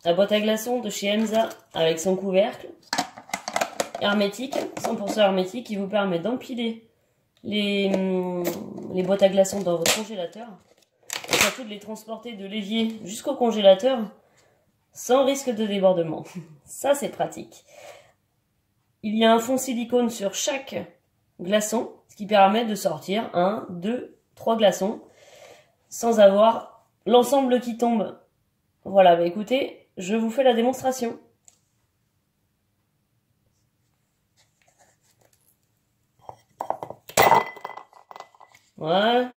La boîte à glaçons de chez Emsa avec son couvercle hermétique, 100% hermétique, qui vous permet d'empiler les boîtes à glaçons dans votre congélateur et surtout de les transporter de l'évier jusqu'au congélateur sans risque de débordement. Ça, c'est pratique. Il y a un fond silicone sur chaque glaçon, ce qui permet de sortir 1, 2, 3 glaçons sans avoir l'ensemble qui tombe. Voilà, bah écoutez, je vous fais la démonstration. Voilà.